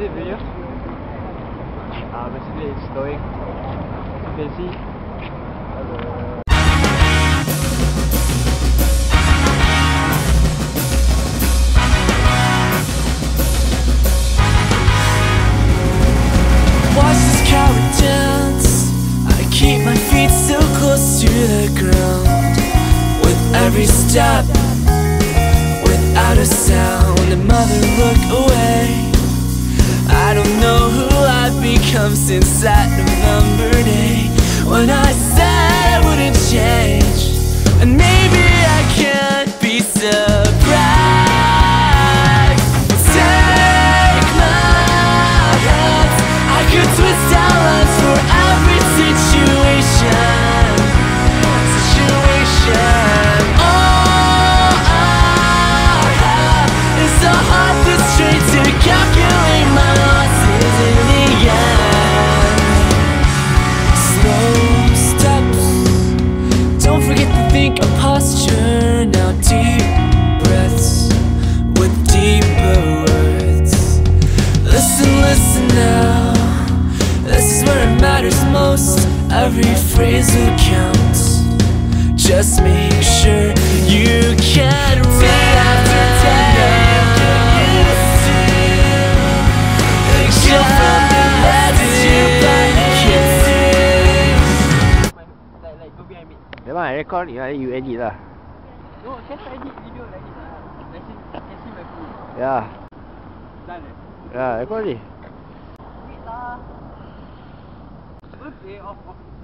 it video? Basically it's snowing. You can see. Watch this coward dance. I keep my feet so close to the ground. With every step, without a sound, and mother look away. I don't know who I've become since that November day when I said I wouldn't change. And maybe I can't be surprised. Take my hands, I could twist outlines for every situation. All I have is a heart that's trained to calculate my losses in the end. Slow steps, don't forget to think of posture. Now deep breaths with deeper words. Listen, listen now, this is where it matters most. Every phrase will count. Just make sure you can read after day. You're from the left, you Like go behind me. Memang I record ni, you edit lah. No, can I edit video like this? Like can see my food. Ya, Done ya record ni. Wait lah. Okay, off.